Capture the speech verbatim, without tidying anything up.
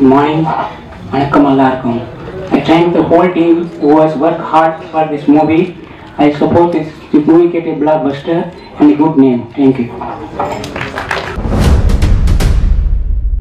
Good morning. Vanakkam Allarkum. I thank the whole team who has worked hard for this movie. I support this movie get a blockbuster and a good name. Thank you.